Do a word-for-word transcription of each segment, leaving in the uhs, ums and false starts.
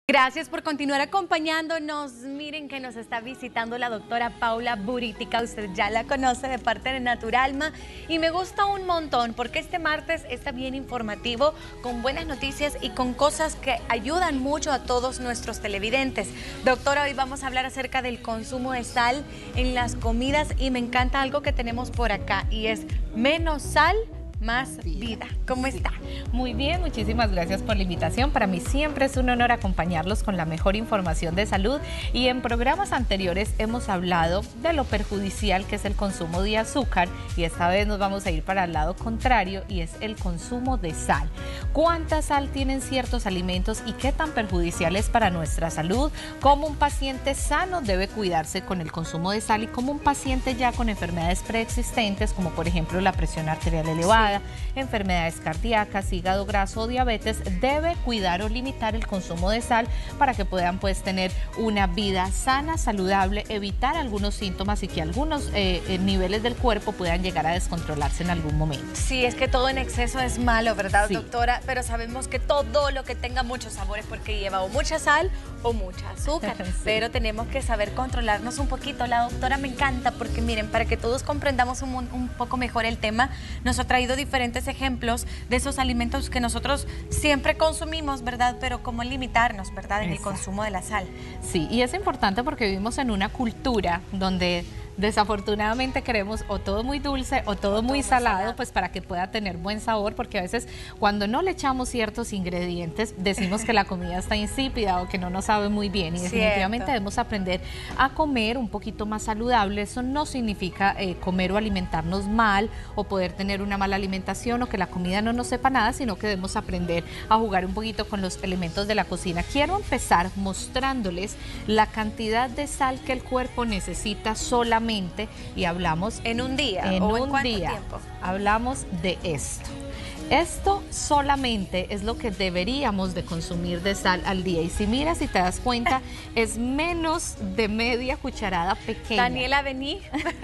Gracias por continuar acompañándonos. Miren que nos está visitando la doctora Paula Buritica. Usted ya la conoce de parte de Naturalma y me gusta un montón porque este martes está bien informativo, con buenas noticias y con cosas que ayudan mucho a todos nuestros televidentes. Doctora, hoy vamos a hablar acerca del consumo de sal en las comidas y me encanta algo que tenemos por acá y es menos sal, más vida. ¿Cómo sí. está? Muy bien, muchísimas gracias por la invitación. Para mí siempre es un honor acompañarlos con la mejor información de salud y en programas anteriores hemos hablado de lo perjudicial que es el consumo de azúcar y esta vez nos vamos a ir para el lado contrario y es el consumo de sal. ¿Cuánta sal tienen ciertos alimentos y qué tan perjudicial es para nuestra salud? ¿Cómo un paciente sano debe cuidarse con el consumo de sal y cómo un paciente ya con enfermedades preexistentes como por ejemplo la presión arterial elevada, enfermedades cardíacas, hígado graso o diabetes, debe cuidar o limitar el consumo de sal para que puedan pues tener una vida sana, saludable, evitar algunos síntomas y que algunos eh, niveles del cuerpo puedan llegar a descontrolarse en algún momento? Sí, es que todo en exceso es malo, ¿verdad, sí. doctora? Pero sabemos que todo lo que tenga muchos sabores porque lleva o mucha sal o mucha azúcar, sí. Pero tenemos que saber controlarnos un poquito. La doctora me encanta porque miren, para que todos comprendamos un, un poco mejor el tema, nos ha traído diferentes ejemplos de esos alimentos que nosotros siempre consumimos, ¿verdad? Pero cómo limitarnos, ¿verdad? En Exacto. el consumo de la sal. Sí, y es importante porque vivimos en una cultura donde desafortunadamente queremos o todo muy dulce o todo, o muy todo salado, salado, pues para que pueda tener buen sabor, porque a veces cuando no le echamos ciertos ingredientes decimos que la comida está insípida o que no nos sabe muy bien y definitivamente Cierto. debemos aprender a comer un poquito más saludable. Eso no significa eh, comer o alimentarnos mal o poder tener una mala alimentación o que la comida no nos sepa nada, sino que debemos aprender a jugar un poquito con los elementos de la cocina. Quiero empezar mostrándoles la cantidad de sal que el cuerpo necesita solamente y hablamos en un día en o un en cuánto día tiempo. Hablamos de esto. Esto solamente es lo que deberíamos de consumir de sal al día y si miras y te das cuenta es menos de media cucharada pequeña. Daniela, vení.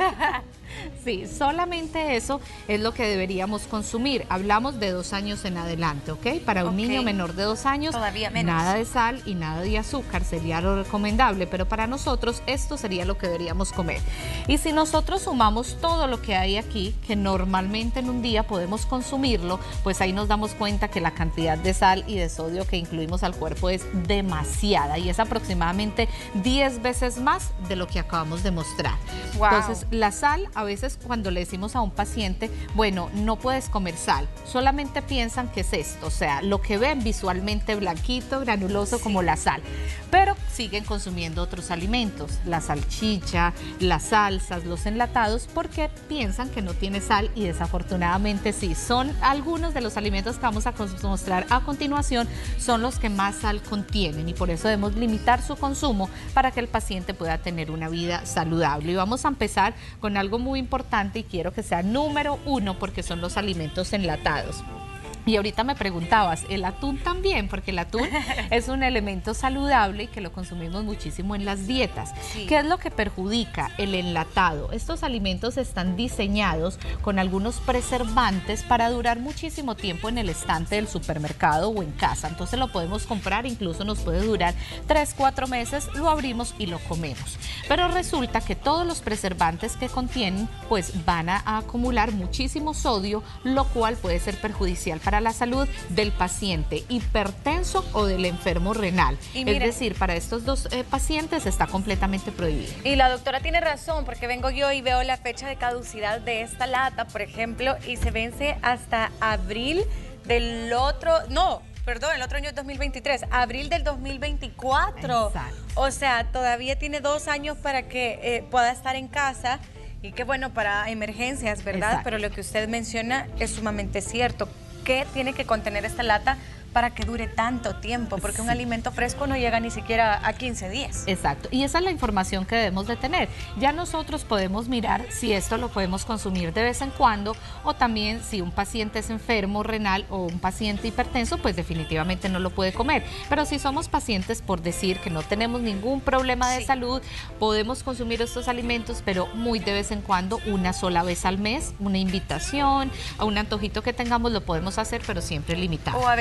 Sí, solamente eso es lo que deberíamos consumir. Hablamos de dos años en adelante, ¿ok? Para un okay. niño menor de dos años, todavía menos. Nada de sal y nada de azúcar sería lo recomendable, pero para nosotros esto sería lo que deberíamos comer. Y si nosotros sumamos todo lo que hay aquí, que normalmente en un día podemos consumirlo, pues ahí nos damos cuenta que la cantidad de sal y de sodio que incluimos al cuerpo es demasiada y es aproximadamente diez veces más de lo que acabamos de mostrar. Wow. Entonces, la sal, a veces cuando le decimos a un paciente, bueno, no puedes comer sal, solamente piensan que es esto, o sea, lo que ven visualmente blanquito, granuloso, sí. como la sal, pero siguen consumiendo otros alimentos, la salchicha, las salsas, los enlatados, porque piensan que no tiene sal y desafortunadamente sí, son algunos de los alimentos que vamos a mostrar a continuación, son los que más sal contienen y por eso debemos limitar su consumo para que el paciente pueda tener una vida saludable. Y vamos a empezar con algo muy importante y quiero que sea número uno porque son los alimentos enlatados. Y ahorita me preguntabas, ¿el atún también? Porque el atún es un elemento saludable y que lo consumimos muchísimo en las dietas. Sí. ¿Qué es lo que perjudica? El enlatado. Estos alimentos están diseñados con algunos preservantes para durar muchísimo tiempo en el estante del supermercado o en casa. Entonces lo podemos comprar, incluso nos puede durar tres, cuatro meses, lo abrimos y lo comemos. Pero resulta que todos los preservantes que contienen, pues van a acumular muchísimo sodio, lo cual puede ser perjudicial para la salud del paciente hipertenso o del enfermo renal. Y mira, es decir, para estos dos eh, pacientes está completamente prohibido. Y la doctora tiene razón, porque vengo yo y veo la fecha de caducidad de esta lata, por ejemplo, y se vence hasta abril del otro, no, perdón, el otro año es dos mil veintitrés, abril del dos mil veinticuatro. Exacto. O sea, todavía tiene dos años para que eh, pueda estar en casa. Y qué bueno para emergencias, ¿verdad? Exacto. Pero lo que usted menciona es sumamente cierto. ¿Qué tiene que contener esta lata para que dure tanto tiempo? Porque sí. un alimento fresco no llega ni siquiera a quince días. Exacto, y esa es la información que debemos de tener. Ya nosotros podemos mirar si esto lo podemos consumir de vez en cuando o también si un paciente es enfermo renal o un paciente hipertenso, pues definitivamente no lo puede comer. Pero si somos pacientes, por decir que no tenemos ningún problema de sí. salud, podemos consumir estos alimentos, pero muy de vez en cuando, una sola vez al mes, una invitación, a un antojito que tengamos lo podemos hacer, pero siempre limitado. O a veces hacemos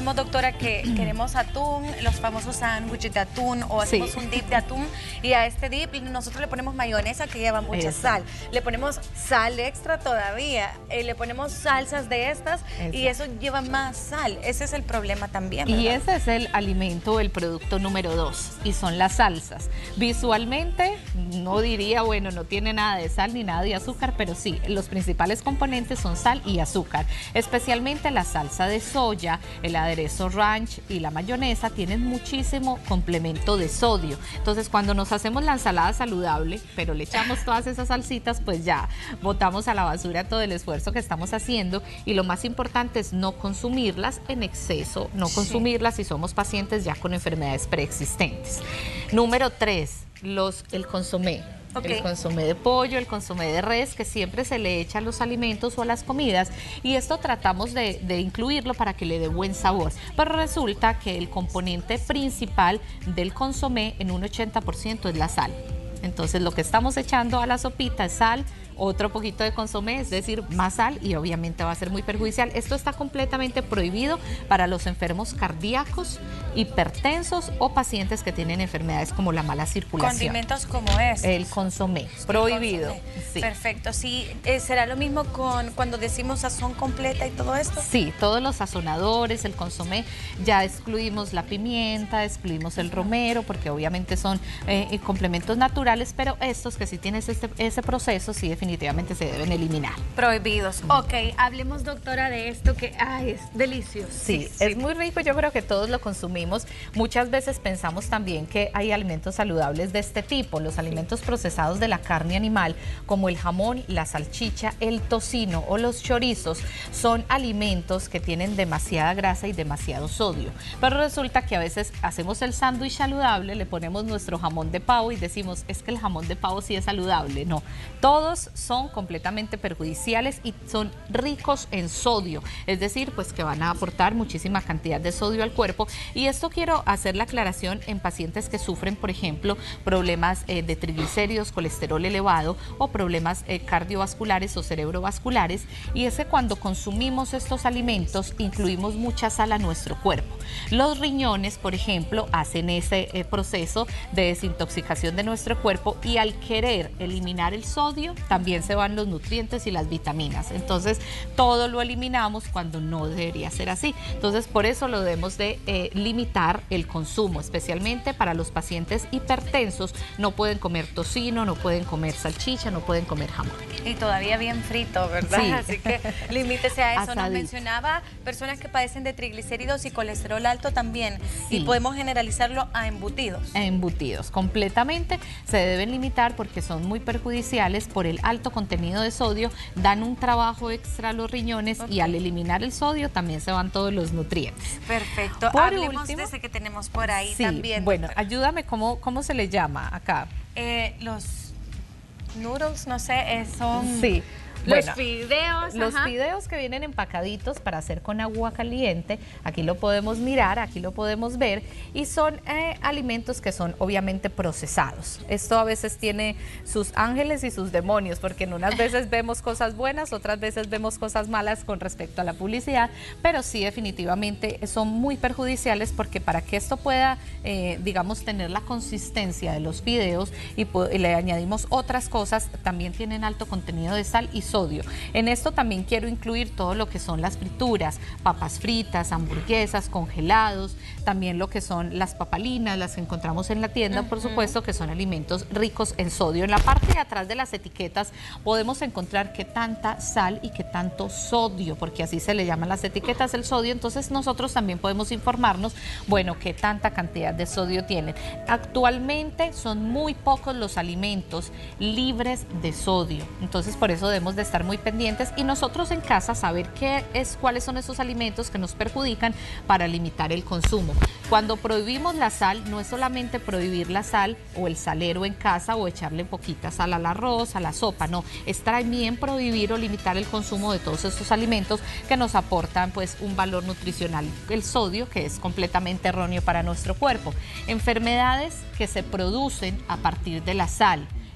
tenemos, doctora, que queremos atún, los famosos sándwiches de atún, o hacemos sí. un dip de atún, y a este dip nosotros le ponemos mayonesa que lleva mucha Eso. sal, le ponemos sal extra todavía, eh, le ponemos salsas de estas, eso. y eso lleva más sal. Ese es el problema también, ¿verdad? Y ese es el alimento, el producto número dos, y son las salsas. Visualmente, no diría, bueno, no tiene nada de sal ni nada de azúcar, pero sí, los principales componentes son sal y azúcar, especialmente la salsa de soya, el aderezo ranch y la mayonesa tienen muchísimo complemento de sodio. Entonces, cuando nos hacemos la ensalada saludable, pero le echamos todas esas salsitas, pues ya botamos a la basura todo el esfuerzo que estamos haciendo, y lo más importante es no consumirlas en exceso, no consumirlas sí. si somos pacientes ya con enfermedades preexistentes. Número tres, los, el consomé. Okay. El consomé de pollo, el consomé de res, que siempre se le echa a los alimentos o a las comidas, y esto tratamos de, de incluirlo para que le dé buen sabor. Pero resulta que el componente principal del consomé en un ochenta por ciento es la sal. Entonces lo que estamos echando a la sopita es sal, otro poquito de consomé, es decir, más sal, y obviamente va a ser muy perjudicial. Esto está completamente prohibido para los enfermos cardíacos, hipertensos o pacientes que tienen enfermedades como la mala circulación. Condimentos como este. El consomé, prohibido. El consomé. Sí. Perfecto. Sí, eh, ¿será lo mismo con cuando decimos sazón completa y todo esto? Sí, todos los sazonadores, el consomé, ya excluimos la pimienta, excluimos el romero, porque obviamente son eh, complementos naturales, pero estos que sí tienes este, ese proceso, sí definitivamente definitivamente se deben eliminar. Prohibidos. Ok, hablemos, doctora, de esto que ay, es delicioso. Sí, sí, es muy rico, yo creo que todos lo consumimos. Muchas veces pensamos también que hay alimentos saludables de este tipo, los alimentos procesados de la carne animal, como el jamón, la salchicha, el tocino o los chorizos, son alimentos que tienen demasiada grasa y demasiado sodio. Pero resulta que a veces hacemos el sándwich saludable, le ponemos nuestro jamón de pavo y decimos, es que el jamón de pavo sí es saludable. No, todos son completamente perjudiciales y son ricos en sodio, es decir, pues que van a aportar muchísima cantidad de sodio al cuerpo. Y esto quiero hacer la aclaración en pacientes que sufren, por ejemplo, problemas eh, de triglicéridos, colesterol elevado o problemas eh, cardiovasculares o cerebrovasculares, y es que cuando consumimos estos alimentos incluimos mucha sal a nuestro cuerpo. Los riñones, por ejemplo, hacen ese eh, proceso de desintoxicación de nuestro cuerpo, y al querer eliminar el sodio también se van los nutrientes y las vitaminas. Entonces todo lo eliminamos cuando no debería ser así. Entonces por eso lo debemos de eh, limitar el consumo, especialmente para los pacientes hipertensos. No pueden comer tocino, no pueden comer salchicha, no pueden comer jamón. Y todavía bien frito, ¿verdad? Sí. Así que limítese a eso. Asadito. Nos mencionaba personas que padecen de triglicéridos y colesterol alto también, sí. y podemos generalizarlo a embutidos. A embutidos, completamente se deben limitar porque son muy perjudiciales por el alto contenido de sodio, dan un trabajo extra a los riñones, okay. y al eliminar el sodio también se van todos los nutrientes. Perfecto. Por Hablemos último, de ese que tenemos por ahí sí, también. Bueno, ayúdame, ¿cómo, cómo se le llama acá? Eh, los noodles, no sé, eh, son... Sí. Los bueno, fideos. Los ajá. fideos que vienen empacaditos para hacer con agua caliente, aquí lo podemos mirar, aquí lo podemos ver, y son eh, alimentos que son obviamente procesados. Esto a veces tiene sus ángeles y sus demonios, porque en unas veces vemos cosas buenas, otras veces vemos cosas malas con respecto a la publicidad, pero sí definitivamente son muy perjudiciales, porque para que esto pueda, eh, digamos, tener la consistencia de los fideos y, y le añadimos otras cosas, también tienen alto contenido de sal y sodio. En esto también quiero incluir todo lo que son las frituras, papas fritas, hamburguesas, congelados, también lo que son las papalinas, las que encontramos en la tienda, uh-huh. por supuesto, que son alimentos ricos en sodio. En la parte de atrás de las etiquetas podemos encontrar qué tanta sal y qué tanto sodio, porque así se le llaman las etiquetas, el sodio. Entonces nosotros también podemos informarnos, bueno, qué tanta cantidad de sodio tienen. Actualmente son muy pocos los alimentos libres de sodio, entonces por eso debemos de estar muy pendientes, y nosotros en casa saber qué es, cuáles son esos alimentos que nos perjudican para limitar el consumo. Cuando prohibimos la sal, no es solamente prohibir la sal o el salero en casa o echarle poquita sal al arroz, a la sopa, no, es también prohibir o limitar el consumo de todos estos alimentos que nos aportan pues un valor nutricional, el sodio, que es completamente erróneo para nuestro cuerpo. Enfermedades que se producen a partir de la sal,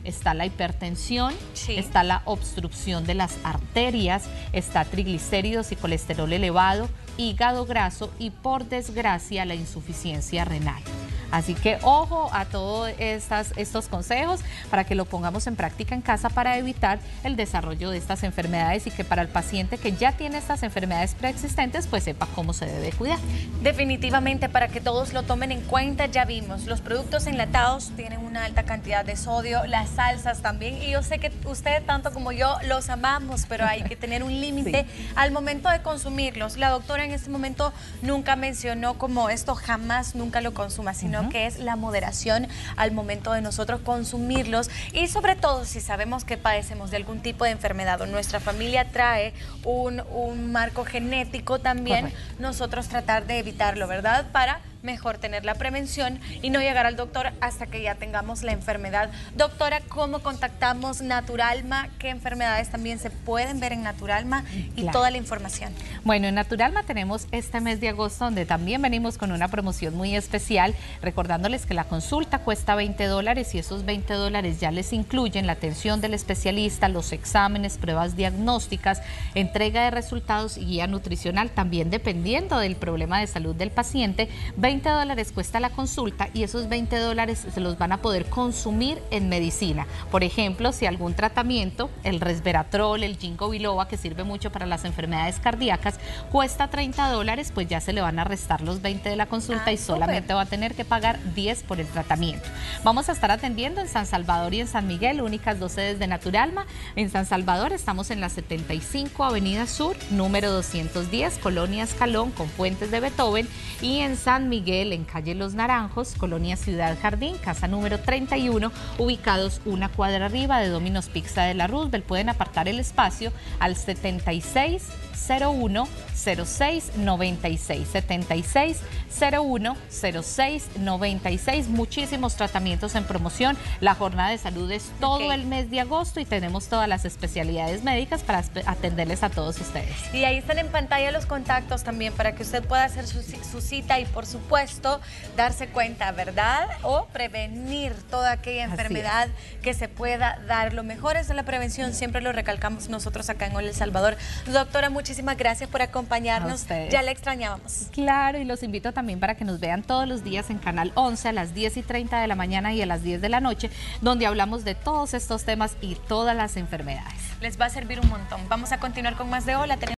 está la hipertensión, Sí. está la obstrucción de las arterias, está triglicéridos y colesterol elevado, hígado graso y, por desgracia, la insuficiencia renal. Así que ojo a todos estas, estos consejos para que lo pongamos en práctica en casa para evitar el desarrollo de estas enfermedades y que para el paciente que ya tiene estas enfermedades preexistentes pues sepa cómo se debe cuidar. Definitivamente, para que todos lo tomen en cuenta, ya vimos, los productos enlatados tienen una alta cantidad de sodio, las salsas también, y yo sé que usted tanto como yo los amamos, pero hay que tener un límite sí. al momento de consumirlos. La doctora en este momento nunca mencionó como esto jamás, nunca lo consuma, sino que es la moderación al momento de nosotros consumirlos, y sobre todo si sabemos que padecemos de algún tipo de enfermedad o nuestra familia trae un, un marco genético también, correcto. Nosotros tratar de evitarlo, ¿verdad? Para mejor tener la prevención y no llegar al doctor hasta que ya tengamos la enfermedad. Doctora, ¿cómo contactamos Naturalma? ¿Qué enfermedades también se pueden ver en Naturalma? Y claro. toda la información. Bueno, en Naturalma tenemos este mes de agosto donde también venimos con una promoción muy especial, recordándoles que la consulta cuesta veinte dólares y esos veinte dólares ya les incluyen la atención del especialista, los exámenes, pruebas diagnósticas, entrega de resultados y guía nutricional, también dependiendo del problema de salud del paciente. veinte dólares cuesta la consulta y esos veinte dólares se los van a poder consumir en medicina. Por ejemplo, si algún tratamiento, el resveratrol, el ginkgo biloba, que sirve mucho para las enfermedades cardíacas, cuesta treinta dólares, pues ya se le van a restar los veinte de la consulta ah, y solamente super. va a tener que pagar diez por el tratamiento. Vamos a estar atendiendo en San Salvador y en San Miguel, únicas dos sedes de Naturalma. En San Salvador estamos en la setenta y cinco Avenida Sur, número doscientos diez, Colonia Escalón, con Puentes de Beethoven, y en San Miguel Miguel, en calle Los Naranjos, Colonia Ciudad Jardín, casa número treinta y uno, ubicados una cuadra arriba de Domino's Pizza de la Roosevelt. Pueden apartar el espacio al setenta y seis cero uno cero seis noventa y seis, setenta y seis cero uno cero seis noventa y seis. Muchísimos tratamientos en promoción. La jornada de salud es todo okay. el mes de agosto y tenemos todas las especialidades médicas para atenderles a todos ustedes. Y ahí están en pantalla los contactos también para que usted pueda hacer su, su cita y por supuesto darse cuenta, ¿verdad? O prevenir toda aquella enfermedad que se pueda dar. Lo mejor es la prevención, siempre lo recalcamos nosotros acá en El Salvador. Doctora, muchísimas gracias por acompañarnos. Ya la extrañábamos. Claro, y los invito también para que nos vean todos los días en Canal once a las diez y treinta de la mañana y a las diez de la noche, donde hablamos de todos estos temas y todas las enfermedades. Les va a servir un montón. Vamos a continuar con más de Hola.